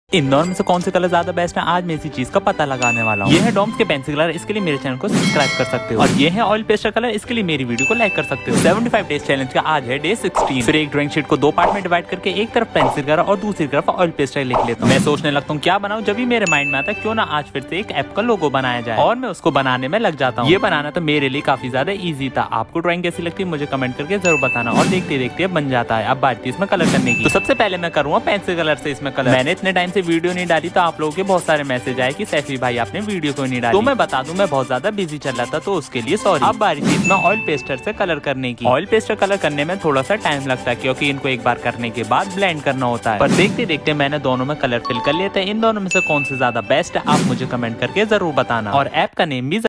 इन दोनों में से कौन से कलर ज्यादा बेस्ट है, आज मैं इसी चीज का पता लगाने वाला हूँ। ये है डॉम्स के पेंसिल कलर, इसके लिए मेरे चैनल को सब्सक्राइब कर सकते हो। और ये है ऑयल पेस्टर कलर, इसके लिए मेरी वीडियो को लाइक कर सकते हो। 75 डेज चैलेंज का आज है डे 16। फिर एक ड्राइंग शीट को दो पार्ट में डिवाइड करके एक तरफ पेंसिल कलर और दूसरी तरफ ऑयल पेस्टर लिख लेता हूँ। मैं सोचने लगता हूँ क्या बनाऊँ, जब भी मेरे माइंड में आता है क्यों ना आज फिर से एक ऐप का लोगो बनाया जाए, और मैं उसको बनाने में लग जाता हूँ। ये बनाना तो मेरे लिए काफी ज्यादा ईजी था। आपको ड्राइंग कैसी लगती है मुझे कमेंट करके जरूर बताना। और देखते देखते बन जाता है। अब बारी इसमें कलर करने की। तो सबसे पहले मैं करूँगा पेंसिल कलर से इसमें कलर। मैंने इतने टाइम से वीडियो नहीं डाली, आप लोगों के बहुत सारे मैसेज आए कि सैफी भाई आपने वीडियो क्यों नहीं डाली। तो मैं बता दूं मैं बहुत ज्यादा बिजी चल रहा था, तो उसके लिए सॉरी। अब बारी थी इसमें ऑयल पेस्टर से कलर करने की। ऑयल पेस्टर कलर करने में थोड़ा सा टाइम लगता है, क्योंकि इनको एक बार करने के बाद ब्लेंड करना होता है। पर देखते देखते मैंने दोनों में कलर फिल कर लिया था। इन दोनों में से कौन से ज्यादा बेस्ट है आप मुझे कमेंट करके जरूर बताना। और ऐप का नेम भी